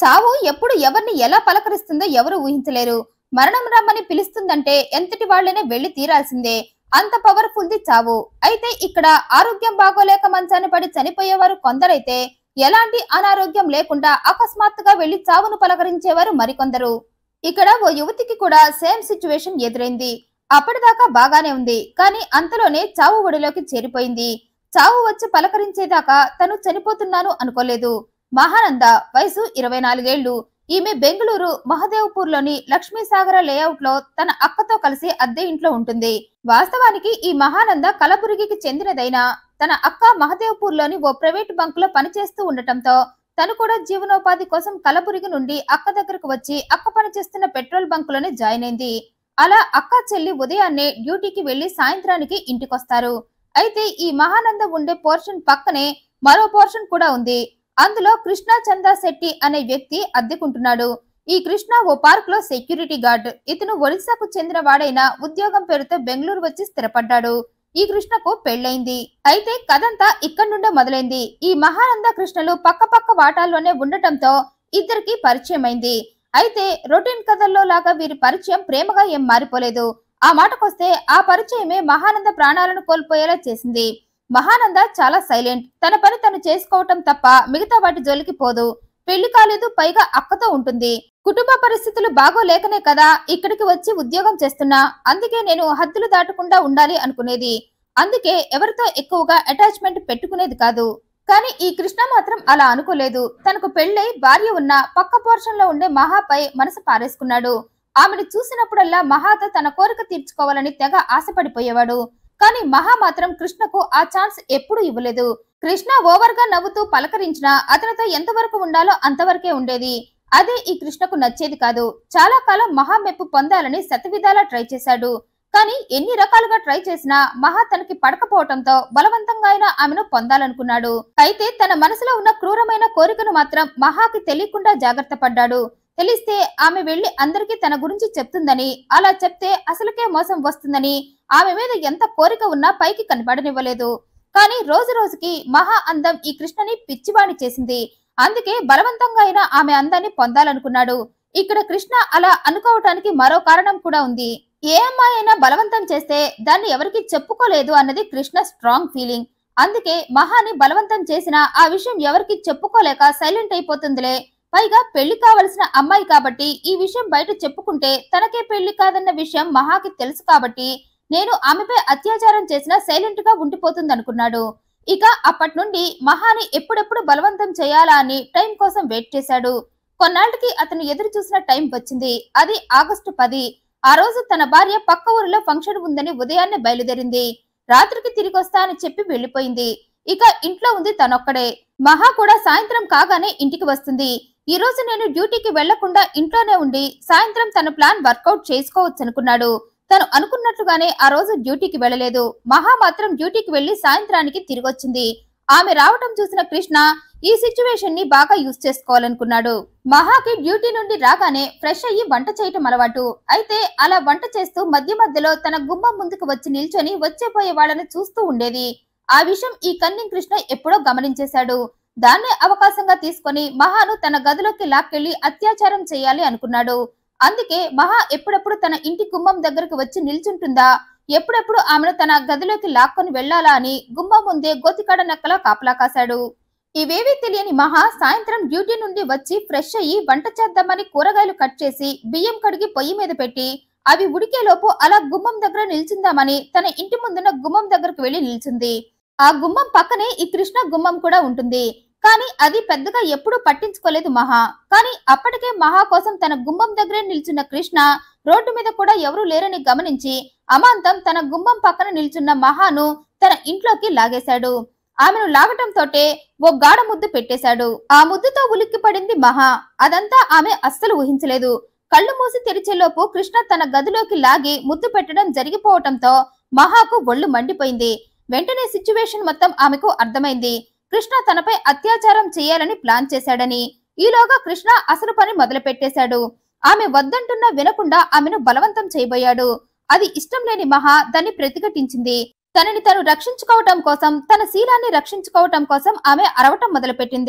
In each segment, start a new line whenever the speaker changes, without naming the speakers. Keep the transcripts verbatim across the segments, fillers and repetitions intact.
చావు ఎప్పుడు ఎవరిని ఎలా పలకరిస్తుందో ఎవరు ఊహించలేరు. మరణం రమ్మని పిలుస్తుందంటే ఎంతటి వాళ్ళనే వెళ్లి తీరాల్సిందే. అంత పవర్ఫుల్ ది చావు. అయితే ఇక్కడ ఆరోగ్యం బాగోలేక మంచాన్ని పడి చనిపోయేవారు కొందరైతే, ఎలాంటి అనారోగ్యం లేకుండా అకస్మాత్తుగా వెళ్లి చావును పలకరించేవారు మరికొందరు. ఇక్కడ ఓ యువతికి కూడా సేమ్ సిచ్యువేషన్ ఎదురైంది. అప్పటిదాకా బాగానే ఉంది, కానీ అంతలోనే చావు ఒడిలోకి చేరిపోయింది. చావు వచ్చి పలకరించేదాకా తను చనిపోతున్నాను అనుకోలేదు. మహానంద వయసు ఇరవై నాలుగేళ్లు. ఈమె బెంగళూరు మహదేవ్పూర్ లోని లక్ష్మీసాగర లేఅవుట్ లో తన అక్కతో కలిసి అద్దె ఇంట్లో ఉంటుంది. వాస్తవానికి ఈ మహానంద కలబురిగికి చెందినదైనా తన అక్క మహదేవ్పూర్ లోని ఓ ప్రైవేట్ బంక్ లో పనిచేస్తూ ఉండటంతో తను కూడా జీవనోపాధి కోసం కలబురిగి నుండి అక్క దగ్గరకు వచ్చి అక్క పనిచేస్తున్న పెట్రోల్ బంక్ లోనే జాయిన్ అయింది. అలా అక్క చెల్లి ఉదయాన్నే డ్యూటీకి వెళ్లి సాయంత్రానికి ఇంటికొస్తారు. అయితే ఈ మహానంద ఉండే పోర్షన్ పక్కనే మరో పోర్షన్ కూడా ఉంది. అందులో కృష్ణ చందా శెట్టి అనే వ్యక్తి అద్దెకుంటున్నాడు. ఈ కృష్ణ ఓ పార్క్ లో సెక్యూరిటీ గార్డ్. ఇతను ఒడిశాకు చెందిన వాడైన ఉద్యోగం పేరుతో బెంగళూరు వచ్చి స్థిరపడ్డాడు. ఈ కృష్ణకు పెళ్లైంది. అయితే కథంతా ఇక్కడి నుండే మొదలైంది. ఈ మహానంద కృష్ణలు పక్క పక్క వాటాల్లోనే ఉండటంతో ఇద్దరికి పరిచయం అయింది. అయితే రొటీన్ కథల్లో లాగా వీరి పరిచయం ప్రేమగా ఏం మారిపోలేదు. ఆ మాటకొస్తే ఆ పరిచయమే మహానంద ప్రాణాలను కోల్పోయేలా చేసింది. మహానంద చాలా సైలెంట్. తన పని తను చేసుకోవటం తప్ప మిగతా వాటి జోలికి పోదు. పెళ్లి కాలేదు, పైగా అక్కతో ఉంటుంది. కుటుంబ పరిస్థితులు బాగోలేకనే కదా ఇక్కడికి వచ్చి ఉద్యోగం చేస్తున్నా. అందుకే నేను హద్దులు దాటకుండా ఉండాలి అనుకునేది. అందుకే ఎవరితో ఎక్కువగా అటాచ్మెంట్ పెట్టుకునేది కాదు. కానీ ఈ కృష్ణ మాత్రం అలా అనుకోలేదు. తనకు పెళ్లై భార్య ఉన్న పక్క పోర్షన్ లో ఉండే మహాపై మనసు పారేసుకున్నాడు. ఆమెను చూసినప్పుడల్లా మహాతో తన కోరిక తీర్చుకోవాలని తెగ ఆశపడిపోయేవాడు. కానీ మహా మాత్రం కృష్ణకు ఆ ఛాన్స్ ఎప్పుడూ ఇవ్వలేదు. కృష్ణ ఓవర్ గా నవ్వుతూ పలకరించినా అతనితో ఎంతవరకు ఉండాలో అంతవరకే ఉండేది. అదే ఈ కృష్ణకు నచ్చేది కాదు. చాలా కాలం మహా మెప్పు పొందాలని శతవిధాలా ట్రై చేశాడు. కానీ ఎన్ని రకాలుగా ట్రై చేసినా మహా తనకి పడకపోవటంతో బలవంతంగా అయినా ఆమెను పొందాలనుకున్నాడు. అయితే తన మనసులో ఉన్న క్రూరమైన కోరికను మాత్రం మహాకి తెలియకుండా జాగ్రత్త పడ్డాడు. తెలిస్తే ఆమె వెళ్లి అందరికీ తన గురించి చెప్తుందని, అలా చెప్తే అసలుకే మోసం వస్తుందని ఆమె మీద ఎంత కోరిక ఉన్నా పైకి కనపడనివ్వలేదు. కానీ రోజు రోజుకి మహా అందం ఈ కృష్ణని పిచ్చివాణి చేసింది. అందుకే బలవంతంగా అయినా ఆమె అందాన్ని పొందాలనుకున్నాడు. ఇక్కడ కృష్ణ అలా అనుకోవటానికి మరో కారణం కూడా ఉంది. ఏ అమ్మాయి అయినా బలవంతం చేస్తే దాన్ని ఎవరికి చెప్పుకోలేదు అన్నది కృష్ణ స్ట్రాంగ్ ఫీలింగ్. అందుకే మహాని బలవంతం చేసినా ఆ విషయం ఎవరికి చెప్పుకోలేక సైలెంట్ అయిపోతుందిలే. పైగా పెళ్లి కావలసిన అమ్మాయి కాబట్టి ఈ విషయం బయట చెప్పుకుంటే తనకే పెళ్లి కాదన్న విషయం మహాకి తెలుసు కాబట్టి నేను ఆమెపై అత్యాచారం చేసినా సైలెంట్ గా ఉండిపోతుందనుకున్నాడు. ఇక అప్పటి నుండి మహాని ఎప్పుడెప్పుడు బలవంతం చేయాలా అని టైం కోసం వెయిట్ చేశాడు. కొన్నాళ్ళకి అతను ఎదురు చూసిన టైం వచ్చింది. అది ఆగస్టు పది. ఆ రోజు తన భార్య పక్క ఊరిలో ఫంక్షన్ ఉందని ఉదయాన్నే బయలుదేరింది. రాత్రికి తిరిగి వస్తా అని చెప్పి వెళ్లిపోయింది. ఇక ఇంట్లో ఉంది తనొక్కడే. మహా కూడా సాయంత్రం కాగానే ఇంటికి వస్తుంది. ఈ రోజు నేను డ్యూటీకి వెళ్లకుండా ఇంట్లోనే ఉండి సాయంత్రం తన ప్లాన్ వర్కౌట్ చేసుకోవచ్చు అనుకున్నాడు. తను అనుకున్నట్లుగానే ఆ రోజు డ్యూటీకి వెళ్లలేదు. మహా మాత్రం డ్యూటీకి వెళ్లి సాయంత్రానికి తిరిగొచ్చింది. ఆమె రావటం చూసిన కృష్ణ ఈ సిచ్యువేషన్ ని బాగా యూజ్ చేసుకోవాలనుకున్నాడు. మహాకి డ్యూటీ నుండి రాగానే ఫ్రెష్ అయ్యి వంట చేయటం అలవాటు. అయితే అలా వంట చేస్తూ మధ్య మధ్యలో తన గుమ్మం ముందుకు వచ్చి నిల్చొని వచ్చేపోయే వాళ్ళని చూస్తూ ఉండేది. ఆ విషయం ఈ కన్నింగ్ కృష్ణ ఎప్పుడో గమనించేశాడు. దాన్నే అవకాశంగా తీసుకొని మహాను తన గదిలోకి లాక్కెళ్లి అత్యాచారం చేయాలి అనుకున్నాడు. అందుకే మహా ఎప్పుడెప్పుడు తన ఇంటి గుమ్మం దగ్గరకు వచ్చి నిల్చుంటుందా, ఎప్పుడెప్పుడు ఆమెను తన గదిలోకి లాక్కొని వెళ్లాలా అని గుమ్మం ముందే గోతికాడ నక్కలా కాపలా కాశాడు. ఇవేవీ తెలియని మహా సాయంత్రం డ్యూటీ నుండి వచ్చి ఫ్రెష్ అయ్యి వంట చేద్దామని కూరగాయలు కట్ చేసి బియ్యం కడిగి పొయ్యి మీద పెట్టి అవి ఉడికేలోపు అలా గుమ్మం దగ్గర నిల్చుందామని తన ఇంటి ముందున్న గుమ్మం దగ్గరకు వెళ్లి నిల్చుంది. ఆ గుమ్మం పక్కనే ఈ కృష్ణ గుమ్మం కూడా ఉంటుంది. కానీ అది పెద్దగా ఎప్పుడూ పట్టించుకోలేదు మహా. కానీ అప్పటికే మహా కోసం తన గుమ్మం దగ్గరే నిల్చున్న కృష్ణ రోడ్డు మీద కూడా ఎవరూ లేరని గమనించి అమాంతం తన గుమ్మం పక్కన నిల్చున్న మహాను తన ఇంట్లోకి లాగేశాడు. ఆమెను లాగటంతోటే ఓ గాఢ ముద్దు పెట్టేశాడు. ఆ ముద్దుతో ఉలిక్కి పడింది మహా. అదంతా ఆమె అస్సలు ఊహించలేదు. కళ్ళు మూసి తెరిచేలోపు కృష్ణ తన గదిలోకి లాగి ముద్దు పెట్టడం జరిగిపోవటంతో మహాకు ఒళ్ళు మండిపోయింది. వెంటనే సిచ్యువేషన్ మొత్తం ఆమెకు అర్థమైంది. కృష్ణ తనపై అత్యాచారం చేయాలని ప్లాన్ చేశాడని. ఈలోగా కృష్ణ అసలు పని మొదలు పెట్టేశాడు. ఆమె వద్దంటున్నా వినకుండా ఆమెను బలవంతం చేయబోయాడు. అది ఇష్టం లేని మహా దాన్ని ప్రతిఘటించింది. తనని తను రక్షించుకోవటం కోసం, తన శీలాన్ని రక్షించుకోవటం కోసం ఆమె అరవటం మొదలుపెట్టింది.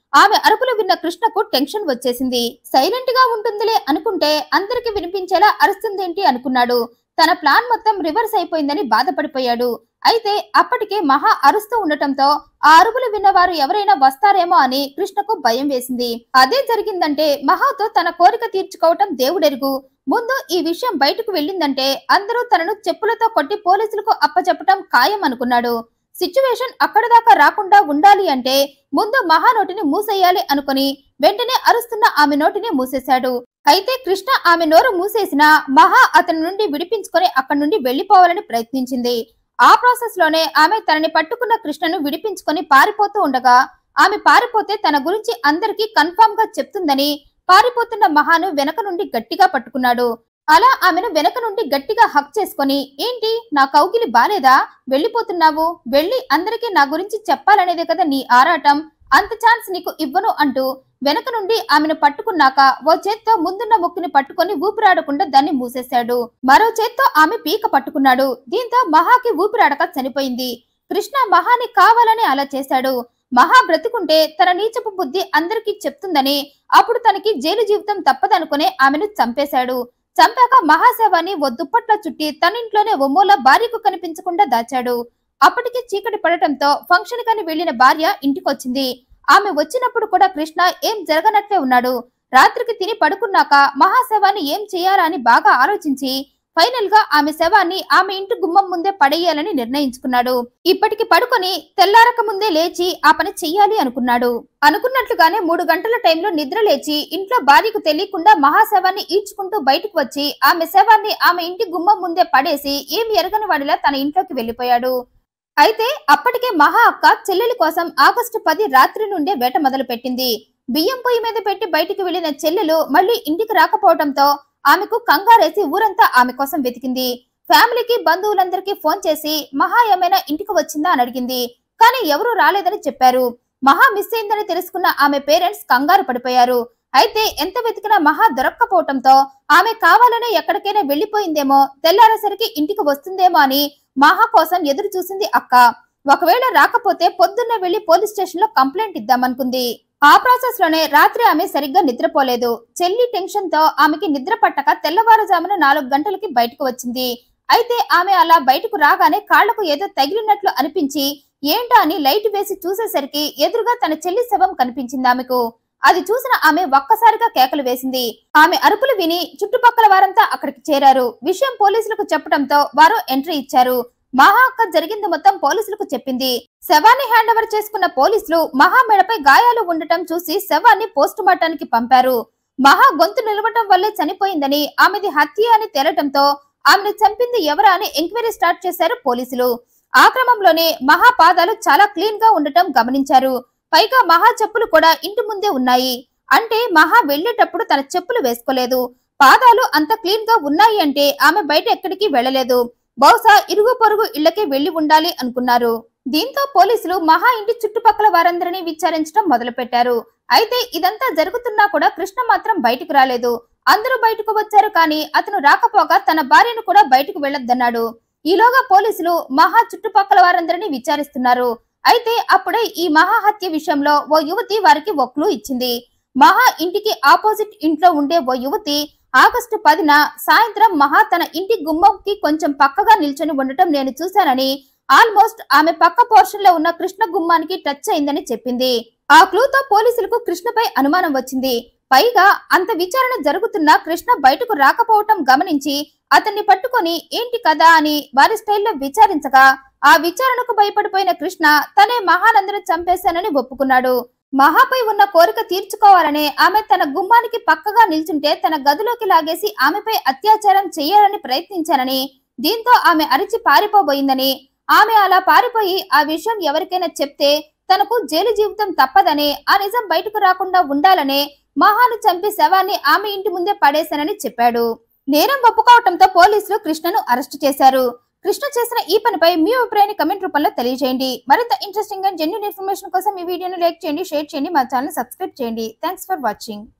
ఆమె అరుపులు విన్న కృష్ణకు టెన్షన్ వచ్చేసింది. సైలెంట్ గా ఉంటుందిలే అనుకుంటే అందరికి వినిపించేలా అరుస్తుందేంటి అనుకున్నాడు. తన ప్లాన్ మొత్తం రివర్స్ అయిపోయిందని బాధపడిపోయాడు. అయితే అప్పటికే మహా అరుస్తూ ఉండటంతో ఆ అరుపులు విన్నవారు ఎవరైనా వస్తారేమో అని కృష్ణకు భయం వేసింది. అదే జరిగిందంటే మహాతో తన కోరిక తీర్చుకోవటం దేవుడెరుగు. ముందు ఈ విషయం బయటకు వెళ్ళిందంటే అందరూ తనను చెప్పులతో కొట్టి పోలీసులకు అప్పచెప్పటం ఖాయం అనుకున్నాడు. సిచ్యువేషన్ అక్కడ దాకా రాకుండా ఉండాలి అంటే ముందు మహా నోటిని మూసేయాలి అనుకుని వెంటనే అరుస్తున్న ఆమె నోటిని మూసేశాడు. అయితే కృష్ణ ఆమె నోరు మూసేసిన మహా అతని నుండి విడిపించుకొని అక్కడి నుండి వెళ్లిపోవాలని ప్రయత్నించింది. ఆ ప్రాసెస్ లోనే ఆమె తనని పట్టుకున్న కృష్ణను విడిపించుకొని పారిపోతూ ఉండగా ఆమె పారిపోతే తన గురించి అందరికీ కన్ఫర్మ్ గా చెప్తుందని పారిపోతున్న మహాను వెనక నుండి గట్టిగా పట్టుకున్నాడు. అలా ఆమెను వెనక నుండి గట్టిగా హక్ చేసుకొని, ఏంటి నా కౌగిలి బాలేదా, వెళ్లిపోతున్నావు, వెళ్లి అందరికీ నా గురించి చెప్పాలనేదే కదా నీ ఆరాటం, అంత ఛాన్స్ నీకు ఇవ్వను అంటూ వెనక నుండి ఆమెను పట్టుకున్నాక ఓ చేత్తో ముందున్న ముక్కుని పట్టుకొని ఊపిరాడకుండా దాన్ని మూసేశాడు. మరో చేత్తో ఆమె పీక పట్టుకున్నాడు. దీంతో మహాకి ఊపిరాడక చనిపోయింది. కృష్ణ మహాని కావాలని అలా చేశాడు. మహా బ్రతుకుంటే తన నీచపు బుద్ధి అందరికీ చెప్తుందని, అప్పుడు తనకి జైలు జీవితం తప్పదనుకునే ఆమెను చంపేశాడు. చంపాక మహాశవాన్ని ఓ దుప్పట్ల చుట్టి తన ఇంట్లోనే ఓ మూల భార్యకు కనిపించకుండా దాచాడు. అప్పటికి చీకటి పడటంతో ఫంక్షన్ కని వెళ్లిన భార్య ఇంటికొచ్చింది. ఆమె వచ్చినప్పుడు కూడా కృష్ణ ఏం జరగనట్లే ఉన్నాడు. రాత్రికి తిని పడుకున్నాక మహాశవాన్ని ఏం చేయాలా అని బాగా ఆలోచించి ఫైనల్ గా ఆమె శవాన్ని ఆమె ఇంటి గుమ్మం ముందే పడేయాలని నిర్ణయించుకున్నాడు. ఇప్పటికి పడుకొని తెల్లారక ముందే లేచి ఆ పని చెయ్యాలి అనుకున్నాడు. అనుకున్నట్లుగానే మూడు గంటల టైంలో నిద్ర లేచి ఇంట్లో భార్యకు తెలియకుండా మహాశవాన్ని ఈడ్చుకుంటూ బయటకు వచ్చి ఆమె శవాన్ని ఆమె ఇంటి గుమ్మం ముందే పడేసి ఏమి ఎరగని వాడిలా తన ఇంట్లోకి వెళ్లిపోయాడు. అయితే అప్పటికే మహా అక్క చెల్లెలి కోసం ఆగస్టు పది రాత్రి నుండే వేట మొదలు పెట్టింది. బియ్యం పొయ్యి మీద పెట్టి బయటికి వెళ్లిన చెల్లెలు మళ్లీ ఇంటికి రాకపోవడంతో ఆమెకు కంగారేసి ఊరంతా ఆమె కోసం వెతికింది. ఫ్యామిలీకి బంధువులందరికీ ఫోన్ చేసి మహా ఏమైనా ఇంటికి వచ్చిందా అని అడిగింది. కానీ ఎవరూ రాలేదని చెప్పారు. మహా మిస్ అయిందని తెలుసుకున్న ఆమె పేరెంట్స్ కంగారు పడిపోయారు. అయితే ఎంత వెతికినా మహా దొరక్కపోవటంతో ఆమె కావాలనే ఎక్కడికైనా వెళ్లిపోయిందేమో, తెల్లారేసరికి ఇంటికి వస్తుందేమో అని మహా కోసం ఎదురు చూసింది అక్క. ఒకవేళ రాకపోతే పొద్దున్నే వెళ్లి పోలీస్ స్టేషన్ లో కంప్లైంట్ ఇద్దామనుకుంది. ఆ ప్రాసెస్ లోనే రాత్రి ఆమె సరిగ్గా నిద్రపోలేదు. చెల్లి టెన్షన్ తో ఆమెకి నిద్ర పట్టక తెల్లవారుజామున నాలుగు గంటలకి బయటకు వచ్చింది. అయితే ఆమె అలా బయటకు రాగానే కాళ్లకు ఏదో తగిలినట్లు అనిపించి ఏంటా అని లైట్ వేసి చూసేసరికి ఎదురుగా తన చెల్లి శవం కనిపించింది ఆమెకు. అది చూసిన ఆమె ఒక్కసారిగా కేకలు వేసింది. ఆమె అరుపులు విని చుట్టుపక్కల వారంతా అక్కడికి చేరారు. విషయం పోలీసులకు చెప్పడంతో వారు ఎంట్రీ ఇచ్చారు. మహా అక్క జరిగింది మొత్తం పోలీసులకు చెప్పింది. శవాన్ని హ్యాండ్ ఓవర్ చేసుకున్న పోలీసులు మహా మెడపై గాయాలు ఉండటం చూసి శవాన్ని పోస్ట్ మార్టానికి పంపారు. మహా గొంతు నిలవటం వల్లే చనిపోయిందని, ఆమెది హత్య అని తేలటంతో ఆమెను చంపింది ఎవరా అని ఎంక్వైరీ స్టార్ట్ చేశారు పోలీసులు. ఆ క్రమంలోనే మహా పాదాలు చాలా క్లీన్ గా ఉండటం గమనించారు. పైగా మహా చెప్పులు కూడా ఇంటి ముందే ఉన్నాయి. అంటే మహా వెళ్లేటప్పుడు తన చెప్పులు వేసుకోలేదు. పాదాలు అంత క్లీన్ గా ఉన్నాయి అంటే ఆమె బయట ఎక్కడికి వెళ్లలేదు. బహుశా ఇరుగు పొరుగు ఇళ్లకే వెళ్లి ఉండాలి అనుకున్నారు. దీంతో పోలీసులు మహా ఇంటి చుట్టుపక్కల వారందరినీ విచారించడం మొదలు పెట్టారు. అయితే ఇదంతా జరుగుతున్నా కూడా కృష్ణ మాత్రం బయటకు రాలేదు. అందరూ బయటకు వచ్చారు కానీ అతను రాకపోగా తన భార్యను కూడా బయటకు వెళ్లొద్దన్నాడు. ఈలోగా పోలీసులు మహా చుట్టుపక్కల వారందరినీ విచారిస్తున్నారు. అయితే అప్పుడే ఈ మహా హత్య విషయంలో ఓ యువతి వారికి ఓ క్లూ ఇచ్చింది. మహా ఇంటికి ఆపోజిట్ ఇంట్లో ఉండే ఓ యువతి ఆగస్టు పదిన సాయంత్రం మహా తన ఇంటి గుమ్మంకి కొంచెం పక్కగా నిల్చొని ఉండటం నేను చూశానని, ఆల్మోస్ట్ ఆమె పక్క పోర్షన్ లో ఉన్న కృష్ణ గుమ్మానికి టచ్ అయిందని చెప్పింది. ఆ క్లూతో పోలీసులకు కృష్ణపై అనుమానం వచ్చింది. పైగా అంత విచారణ జరుగుతున్నా కృష్ణ బయటకు రాకపోవటం గమనించి అతన్ని పట్టుకొని ఏంటి కదా అని వారి స్టైల్లో విచారించగా ఆ విచారణకు భయపడిపోయిన కృష్ణ తనే మహానందను చంపేశానని ఒప్పుకున్నాడు. మహాపై ఉన్న కోరిక తీర్చుకోవాలనే ఆమె తన గుమ్మానికి పక్కగా నిల్చుంటే తన గదిలోకి లాగేసి ఆమెపై అత్యాచారం చేయాలని ప్రయత్నించానని, దీంతో ఆమె అరిచి పారిపోబోయిందని, ఆమె అలా పారిపోయి ఆ విషయం ఎవరికైనా చెప్తే తనకు జైలు జీవితం తప్పదని, ఆ నిజం బయటకు రాకుండా ఉండాలనే మహాను చంపి శవాన్ని ఆమె ఇంటి ముందే పడేశానని చెప్పాడు. నేరం ఒప్పుకోవటంతో పోలీసులు కృష్ణను అరెస్టు చేశారు. కృష్ణ చేసిన ఈ పనిపై మీ అభిప్రాయాన్ని కమెంట్ రూపంలో తెలియజేయండి. మరింత ఇంట్రెస్టింగ్ అండ్ జెన్యూన్ ఇన్ఫర్మేషన్ కోసం ఈ వీడియోను లైక్ చేయండి, షేర్ చేయండి, మా ఛానల్ సబ్స్క్రైబ్ చేయండి. Thanks for watching.